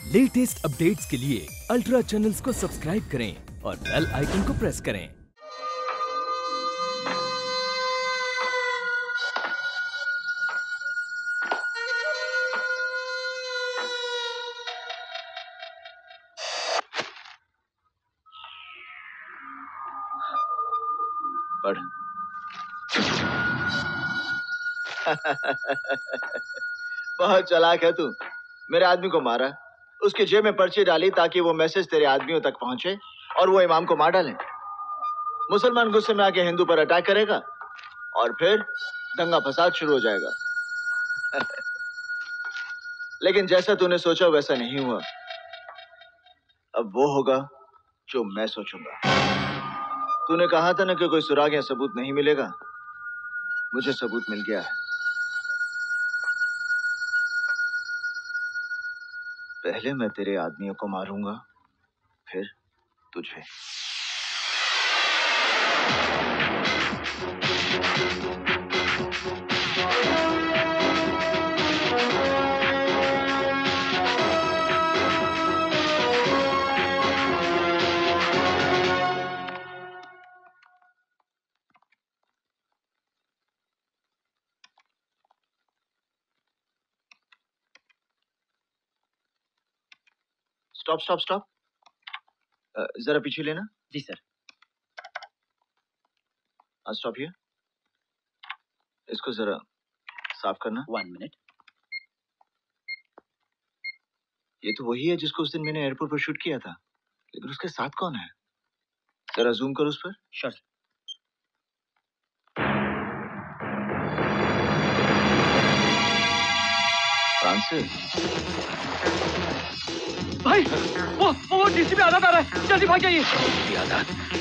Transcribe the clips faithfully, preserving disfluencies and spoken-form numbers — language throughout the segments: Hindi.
लेटेस्ट अपडेट्स के लिए अल्ट्रा चैनल्स को सब्सक्राइब करें और बेल आइकन को प्रेस करें। पढ़। बहुत चालाक है तू। मेरे आदमी को मारा, उसके जेब में पर्ची डाली ताकि वो मैसेज तेरे आदमियों तक पहुंचे और वो इमाम को मार डालें। मुसलमान गुस्से में आके हिंदू पर अटैक करेगा और फिर दंगा फसाद शुरू हो जाएगा। लेकिन जैसा तूने सोचा वैसा नहीं हुआ। अब वो होगा जो मैं सोचूंगा। तूने कहा था ना कि कोई सुराग या सबूत नहीं मिलेगा। मुझे सबूत मिल गया है। पहले मैं तेरे आदमियों को मारूंगा, फिर तुझे। Stop stop stop. जरा पीछे लेना। जी सर। Stop here. इसको जरा साफ करना। One minute. ये तो वही है जिसको उस दिन मैंने एयरपोर्ट पर शूट किया था, लेकिन उसके साथ कौन है? जरा जूम करो उस पर। श्योर। फ्रांसिस। भाई वो वो डीसीपी आजाद आ रहा है, जल्दी भाग जाइए। आजाद।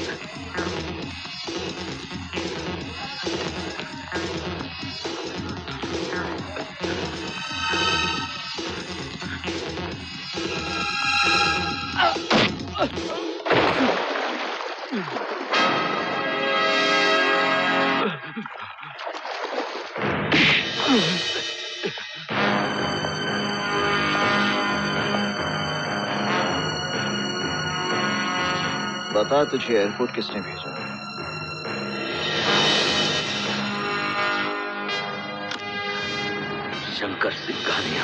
बता तुझे एयरपोर्ट किसने भेजा? शंकर सिंघानिया।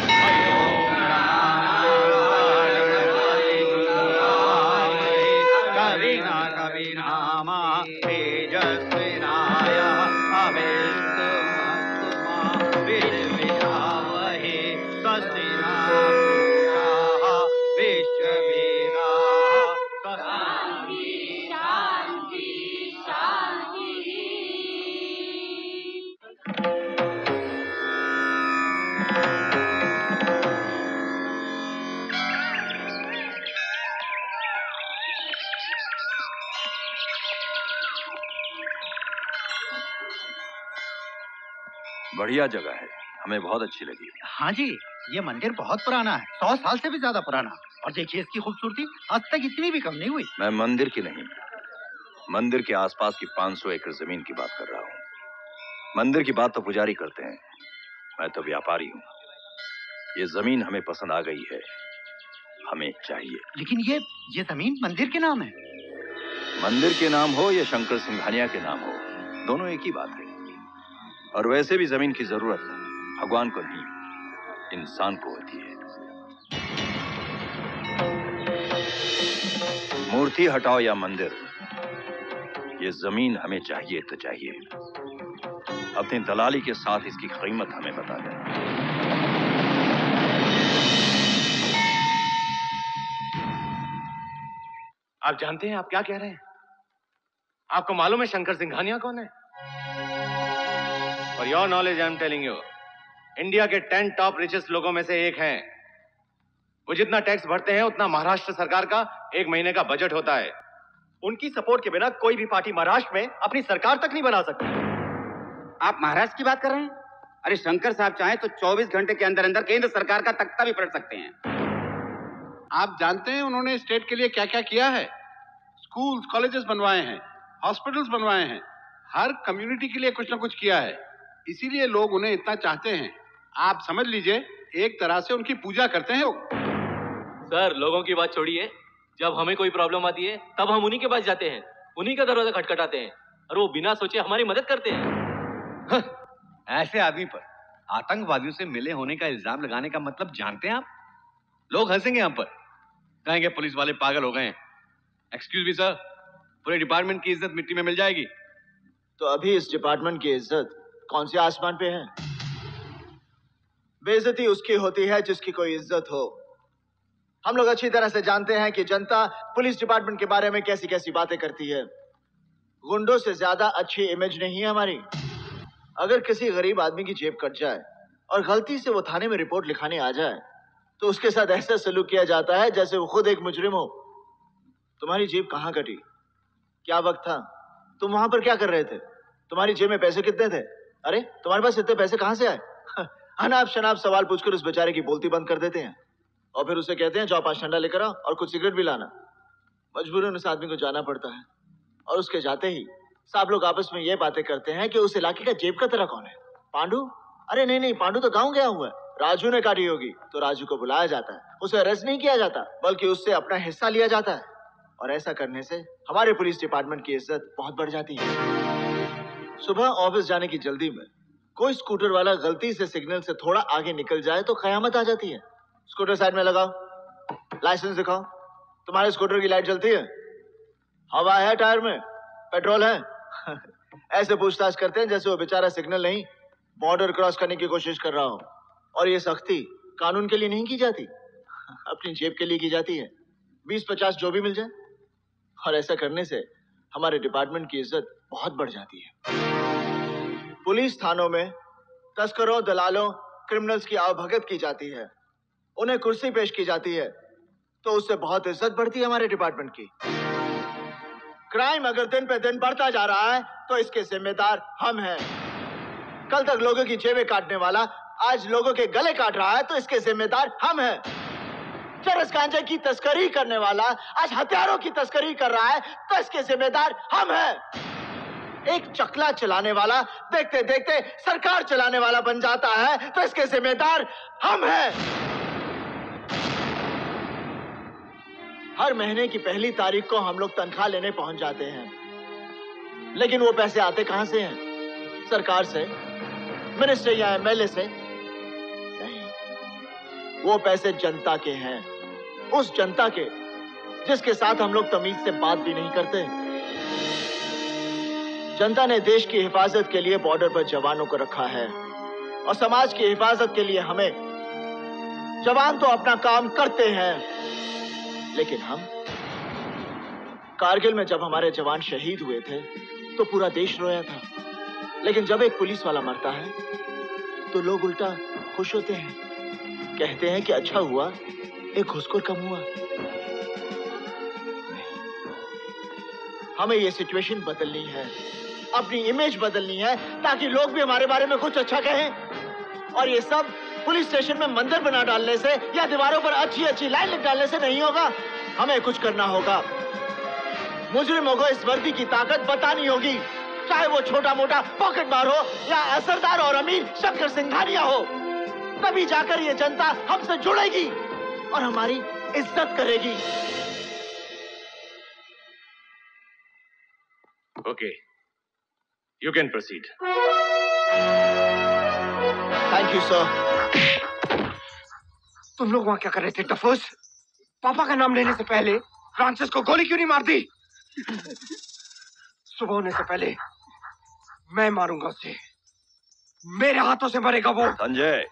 कविना कविनामा तेजस्विनाय अभिष्टमस्तुमा विद्विषावहे स्वस्ति न पूषाः विश्ववेदाः शान्ति शान्ति शान्ति। बढ़िया जगह है, हमें बहुत अच्छी लगी। हाँ जी, ये मंदिर बहुत पुराना है, सौ साल से भी ज्यादा पुराना। और देखिए इसकी खूबसूरती आज तक इतनी भी कम नहीं हुई। मैं मंदिर की नहीं, मंदिर के आसपास की पाँच सौ एकड़ जमीन की बात कर रहा हूँ। मंदिर की बात तो पुजारी करते हैं, मैं तो व्यापारी हूँ। ये जमीन हमें पसंद आ गई है, हमें चाहिए। लेकिन ये ये जमीन मंदिर के नाम है। मंदिर के नाम हो या शंकर सिंघानिया के नाम हो, दोनों एक ही बात है। और वैसे भी जमीन की जरूरत भगवान को नहीं, इंसान को होती है। मूर्ति हटाओ या मंदिर, ये जमीन हमें चाहिए तो चाहिए। अपनी दलाली के साथ इसकी कीमत हमें बता देना। आप जानते हैं आप क्या कह रहे हैं? आपको मालूम है शंकर सिंघानिया कौन है? For your knowledge, I am telling you, India के टेन टॉप रिचेस्ट लोगों में से एक हैं। वो जितना टैक्स भरते हैं उतना महाराष्ट्र सरकार का एक महीने का बजट होता है। उनकी सपोर्ट के बिना कोई भी पार्टी महाराष्ट्र में अपनी सरकार तक नहीं बना सकती। आप महाराष्ट्र की बात कर रहे हैं? अरे शंकर साहब चाहें तो चौबीस घंटे के अंदर अंदर केंद्र सरकार का तख्ता भी पलट सकते हैं। आप जानते हैं उन्होंने स्टेट के लिए क्या क्या किया है? स्कूल्स, कॉलेजेस बनवाए हैं, हॉस्पिटल्स बनवाए हैं, हर कम्युनिटी के लिए कुछ ना कुछ किया है। इसीलिए लोग उन्हें इतना चाहते हैं। आप समझ लीजिए एक तरह से उनकी पूजा करते हैं। सर लोगों की बात छोड़िए, जब हमें कोई प्रॉब्लम आती है तब हम उन्हीं के पास जाते हैं, उन्हीं का दरवाजा खटखटाते हैं और वो बिना सोचे हमारी मदद करते हैं। ऐसे आदमी पर आतंकवादियों से मिले होने का इल्जाम लगाने का मतलब जानते हैं आप? लोग हंसेंगे हम पर, कहेंगे पुलिस वाले पागल हो गए हैं। एक्सक्यूज मी सर, पूरे डिपार्टमेंट की इज्जत मिट्टी में मिल जाएगी। तो अभी इस डिपार्टमेंट की इज्जत कौन से आसमान पे है? बेइज्जती उसकी होती है जिसकी कोई इज्जत हो। हम लोग अच्छी तरह से जानते हैं कि जनता पुलिस डिपार्टमेंट के बारे में कैसी कैसी बातें करती है। गुंडों से ज्यादा अच्छी इमेज नहीं है हमारी। अगर किसी गरीब आदमी की जेब कट जाए और गलती से वो थाने में रिपोर्ट लिखाने आ जाए तो उसके साथ ऐसा सलूक किया जाता है जैसे वो खुद एक मुजरिम हो। तुम्हारी जेब कहाँ कटी? क्या वक्त था? तुम वहां पर क्या कर रहे थे? तुम्हारी जेब में पैसे कितने थे? अरे तुम्हारे पास इतने पैसे कहां से आए? अनाप शनाप सवाल पूछकर उस बेचारे की बोलती बंद कर देते हैं और फिर उसे कहते हैं जाओ पांच ठंडा लेकर आओ और कुछ सिगरेट भी लाना। मजबूरन उस आदमी को जाना पड़ता है और उसके जाते ही सब लोग आपस में ये बातें करते हैं कि उस इलाके का जेब का तरह कौन है? पांडू? अरे नहीं नहीं, पांडू तो गाँव गया हुआ है। राजू ने काटी होगी। तो राजू को बुलाया जाता है, उसे अरेस्ट नहीं किया जाता बल्कि उससे अपना हिस्सा लिया जाता है और ऐसा करने से हमारे पुलिस डिपार्टमेंट की इज्जत बहुत बढ़ जाती है। सुबह ऑफिस जाने की जल्दी में कोई स्कूटर वाला गलती से सिग्नल से थोड़ा आगे निकल जाए तो कयामत आ जाती है। स्कूटर साइड में लगाओ, लाइसेंस दिखाओ। तुम्हारे स्कूटर की लाइट जलती है? हवा है टायर में? पेट्रोल है? ऐसे पूछताछ करते हैं जैसे वो बेचारा सिग्नल नहीं बॉर्डर क्रॉस करने की कोशिश कर रहा हो। और ये सख्ती कानून के लिए नहीं की जाती, अपनी जेब के लिए की जाती है। बीस पचास जो भी मिल जाए। और ऐसा करने से हमारे डिपार्टमेंट की इज्जत बहुत बढ़ जाती है। पुलिस थानों में तस्करों, दलालों, क्रिमिनल्स की आवभगत की जाती है, उन्हें कुर्सी पेश की जाती है तो उससे बहुत इज्जत बढ़ती है हमारे डिपार्टमेंट की। क्राइम अगर दिन पे दिन बढ़ता जा रहा है तो इसके जिम्मेदार हम हैं। कल तक लोगों की जेबें काटने वाला आज लोगों के गले काट रहा है तो इसके जिम्मेदार हम हैं। चरस गांजे की तस्करी करने वाला आज हथियारों की तस्करी कर रहा है तो इसके जिम्मेदार हम हैं। एक चकला चलाने वाला देखते देखते सरकार चलाने वाला बन जाता है तो इसके जिम्मेदार हम हैं। हर महीने की पहली तारीख को हम लोग तनख्वाह लेने पहुंच जाते हैं, लेकिन वो पैसे आते कहां से हैं? सरकार से, मिनिस्टर या एमएलए से? नहीं, वो पैसे जनता के हैं, उस जनता के जिसके साथ हम लोग तमीज से बात भी नहीं करते। जनता ने देश की हिफाजत के लिए बॉर्डर पर जवानों को रखा है और समाज की हिफाजत के लिए हमें। जवान तो अपना काम करते हैं, लेकिन हम कारगिल में जब हमारे जवान शहीद हुए थे तो पूरा देश रोया था, लेकिन जब एक पुलिस वाला मरता है तो लोग उल्टा खुश होते हैं, कहते हैं कि अच्छा हुआ एक घुसखोर कम हुआ। हमें ये सिचुएशन बदलनी है, अपनी इमेज बदलनी है ताकि लोग भी हमारे बारे में कुछ अच्छा कहें। और ये सब पुलिस स्टेशन में मंदिर बना डालने से या दीवारों पर अच्छी अच्छी लाइन लिख डालने से नहीं होगा। हमें कुछ करना होगा। मुजरिमों को इस वर्दी की ताकत बतानी होगी, चाहे वो छोटा मोटा पॉकेट मार हो या असरदार और अमीर शंकर सिंघानिया हो। तभी जाकर ये जनता हमसे जुड़ेगी और हमारी इज्जत करेगी। Okay, you can proceed. Thank you sir. तुम लोग वहां क्या कर रहे थे टफोस? पापा का नाम लेने से पहले फ्रांसिस को गोली क्यों नहीं मार दी? सुबह होने से पहले मैं मारूंगा उसे, मेरे हाथों से मरेगा वो। संजय,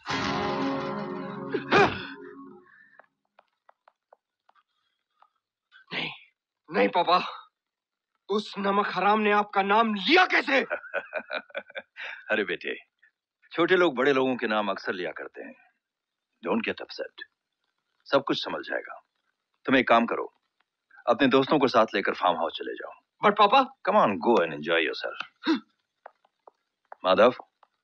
नहीं नहीं पापा, उस नमक हराम ने आपका नाम लिया कैसे? अरे बेटे, छोटे लोग बड़े लोगों के नाम अक्सर लिया करते हैं। डोंट गेट अपसेट, सब कुछ समझ जाएगा। तुम एक काम करो, अपने दोस्तों को साथ लेकर फार्म हाउस चले जाओ। बट पापा, come on, go and enjoy yourself. Madhav.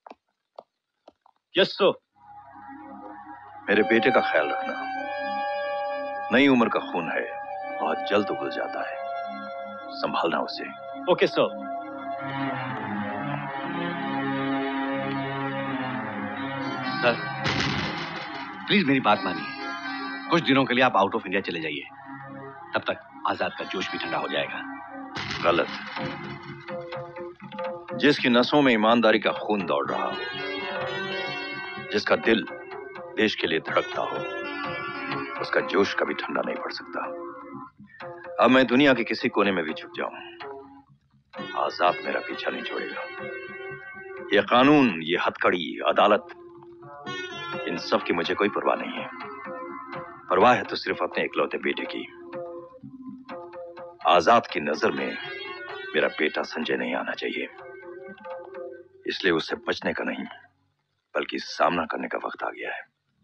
Yes sir. मेरे बेटे का ख्याल रखना, नई उम्र का खून है, बहुत जल्द उबल जाता है, संभालना उसे। Okay sir. सर प्लीज मेरी बात मानिए, कुछ दिनों के लिए आप आउट ऑफ इंडिया चले जाइए, तब तक आजाद का जोश भी ठंडा हो जाएगा। गलत। जिसकी नसों में ईमानदारी का खून दौड़ रहा हो, जिसका दिल देश के लिए धड़कता हो, उसका जोश कभी ठंडा नहीं पड़ सकता। अब मैं दुनिया के किसी कोने में भी छुप जाऊं, आजाद मेरा पीछा नहीं छोड़ेगा। ये कानून, ये हथकड़ी, अदालत, इन सब की मुझे कोई परवाह नहीं है। परवाह है तो सिर्फ अपने इकलौते बेटे की। आजाद की नजर में मेरा बेटा संजय नहीं आना चाहिए, इसलिए उससे बचने का नहीं बल्कि सामना करने का वक्त आ गया है।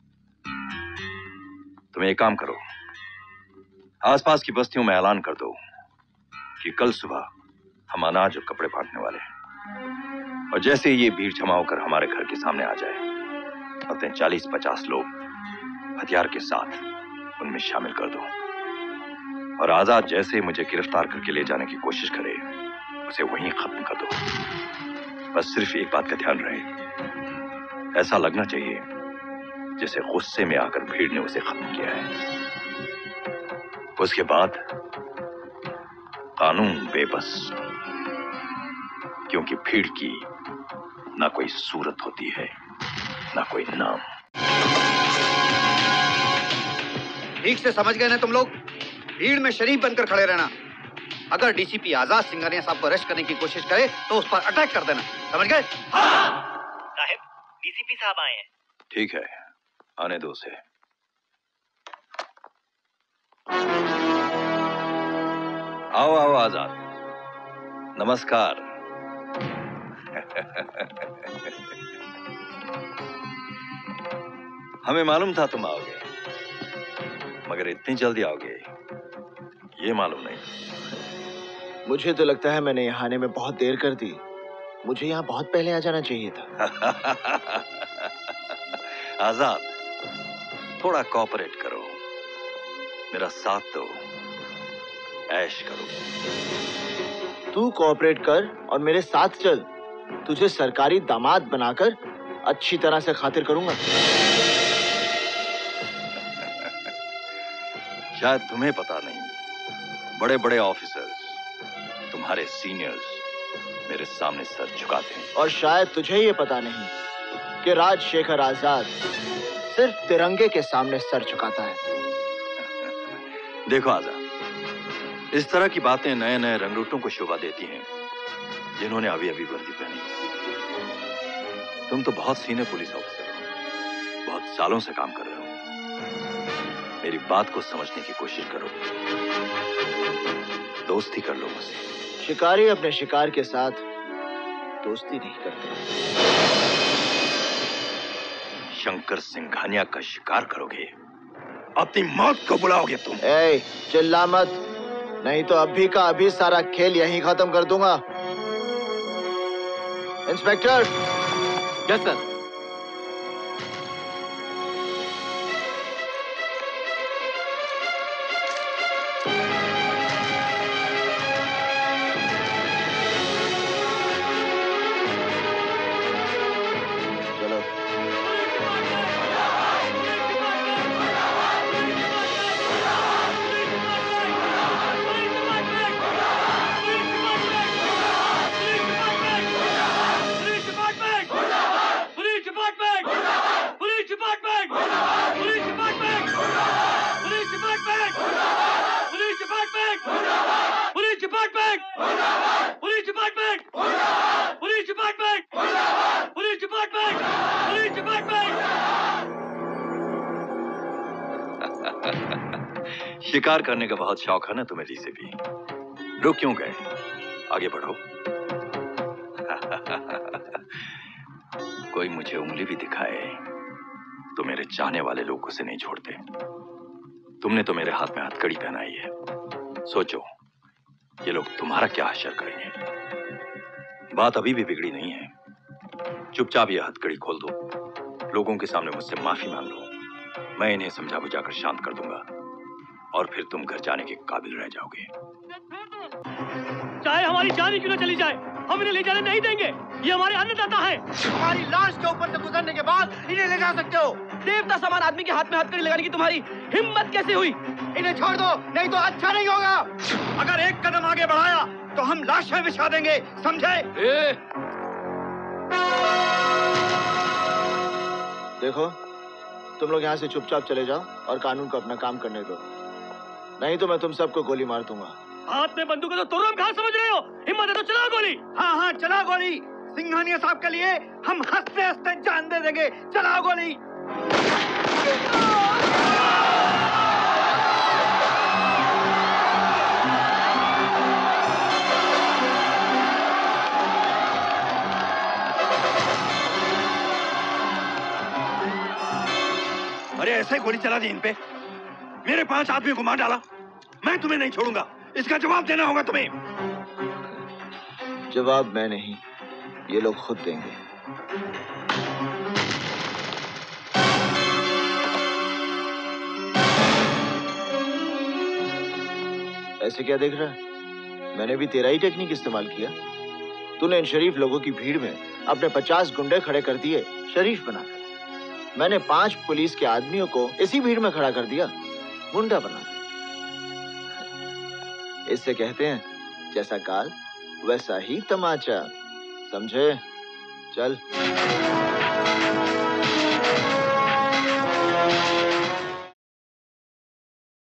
तुम एक काम करो, आसपास की बस्तियों में ऐलान कर दो कि कल सुबह हम अनाज और कपड़े बांटने वाले हैं, और जैसे ही ये भीड़ जमा होकर हमारे घर के सामने आ जाए, अपने चालीस पचास लोग हथियार के साथ उनमें शामिल कर दो, और आजाद जैसे मुझे गिरफ्तार करके ले जाने की कोशिश करे, उसे वहीं खत्म कर दो। बस सिर्फ एक बात का ध्यान रहे, ऐसा लगना चाहिए जैसे गुस्से में आकर भीड़ ने उसे खत्म किया है। उसके बाद कानून बेबस, क्योंकि भीड़ की ना कोई सूरत होती है, ना कोई नाम। ठीक से समझ गए ना तुम लोग? भीड़ में शरीफ बनकर खड़े रहना। अगर डीसीपी आजाद सिंघानिया साहब को अरेस्ट करने की कोशिश करे तो उस पर अटैक कर देना, समझ गए? साहब, डीसीपी साहब आए हैं। ठीक है, आने दो उसे। आओ आओ आजाद, नमस्कार। हमें मालूम था तुम आओगे, मगर इतनी जल्दी आओगे ये मालूम नहीं। मुझे तो लगता है मैंने यहाँ आने में बहुत देर कर दी। मुझे यहाँ बहुत पहले आ जाना चाहिए था। आजाद, थोड़ा कोऑपरेट करो, मेरा साथ दो, ऐश करो। तू कोऑपरेट कर और मेरे साथ चल। तुझे सरकारी दामाद बनाकर अच्छी तरह से खातिर करूंगा। शायद तुम्हें पता नहीं, बड़े बड़े ऑफिसर्स, तुम्हारे सीनियर्स मेरे सामने सर झुकाते हैं। और शायद तुझे ये पता नहीं कि राजशेखर आजाद सिर्फ तिरंगे के सामने सर झुकाता है। देखो आजाद, इस तरह की बातें नए नए रंगरूटों को शोभा देती हैं जिन्होंने अभी अभी वर्दी पहनी। तुम तो बहुत सीनियर पुलिस ऑफिसर हो, बहुत सालों से काम कर रहे हो। मेरी बात को समझने की कोशिश करो, दोस्ती कर लो मुझसे। शिकारी अपने शिकार के साथ दोस्ती नहीं करते। शंकर सिंघानिया का शिकार करोगे, अपनी मौत को बुलाओगे तुम। ए, चिल्ला मत, नहीं तो अभी का अभी सारा खेल यहीं खत्म कर दूंगा। इंस्पेक्टर। Yes sir. शिकार करने का बहुत शौक है ना तुम्हें जी से भी। रुक क्यों गए, आगे बढ़ो। कोई मुझे उंगली भी दिखाए तो मेरे चाहने वाले लोग उसे नहीं छोड़ते। तुमने तो मेरे हाथ में हथकड़ी पहनाई है, सोचो ये लोग तुम्हारा क्या हश्र करेंगे। बात अभी भी बिगड़ी नहीं है, चुपचाप ये हथकड़ी खोल दो, लोगों के सामने मुझसे माफी मांग लो। मैं इन्हें समझा बुझाकर शांत कर दूंगा और फिर तुम घर जाने के काबिल रह जाओगे। चाहे हमारी जान ही क्यों न चली जाए, हम इन्हें ले जाने नहीं देंगे। ये हमारे अन्नदाता हैं। हमारी लाश के ऊपर से गुजरने के बाद इन्हें ले जा सकते हो। देवता समान आदमी के हाथ में हथकड़ी लगाने की तुम्हारी हिम्मत कैसे हुई? इन्हें छोड़ दो, नहीं तो अच्छा नहीं होगा। अगर एक कदम आगे बढ़ाया तो हम लाशें बिछा देंगे, समझे? देखो, तुम लोग यहाँ से चुपचाप चले जाओ और कानून को अपना काम करने दो, नहीं तो मैं तुम सबको गोली मार दूंगा। हाथ में बंदूक है तो तुम कहाँ समझ रहे हो? हिम्मत है तो चला गोली। हाँ हाँ चला गोली। सिंघानिया साहब के लिए हम हंसते हंसते जान दे देंगे। चला गोली। अरे ऐसे गोली चला दी इन पे। मेरे पांच आदमियों को मार डाला। मैं तुम्हें नहीं छोड़ूंगा, इसका जवाब देना होगा तुम्हें। जवाब मैं नहीं, ये लोग खुद देंगे। ऐसे क्या देख रहा है? मैंने भी तेरा ही टेक्निक इस्तेमाल किया। तूने इन शरीफ लोगों की भीड़ में अपने पचास गुंडे खड़े कर दिए शरीफ बनाकर। मैंने पांच पुलिस के आदमियों को इसी भीड़ में खड़ा कर दिया गुंडा बनाकर। इससे कहते हैं जैसा काल वैसा ही तमाचा, समझे? चल।